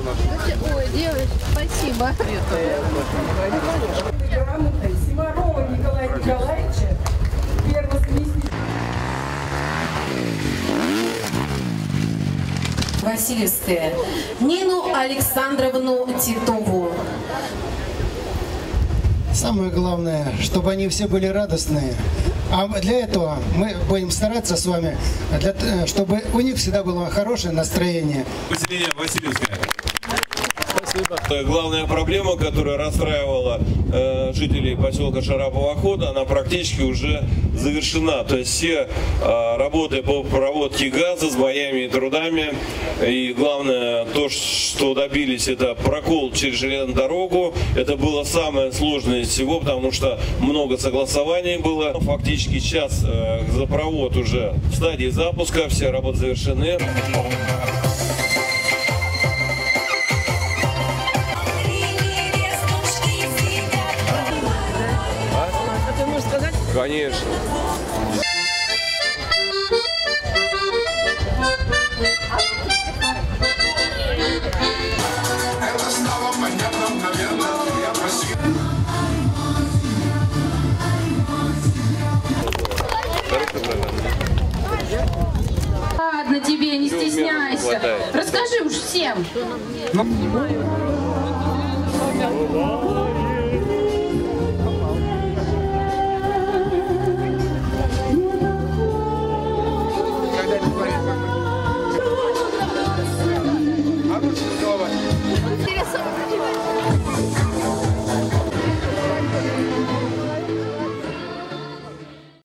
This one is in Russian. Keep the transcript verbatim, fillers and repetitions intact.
Ой, девочка, спасибо. Симарова Николая Николаевича, первого заместителя. Васильевская Нину Александровну Титову. Самое главное, чтобы они все были радостные. А для этого мы будем стараться с вами, для, чтобы у них всегда было хорошее настроение. Поселение Васильевское. Главная проблема, которая расстраивала э, жителей поселка Шарапового хода, она практически уже завершена. То есть все э, работы по проводке газа с боями и трудами. И главное, то, что добились, это прокол через железную дорогу. Это было самое сложное из всего, потому что много согласований было. Фактически сейчас э, газопровод уже в стадии запуска, все работы завершены. Конечно. Это стало понятно мгновенно. Я просил. Ладно тебе, не стесняйся. Расскажи уж всем.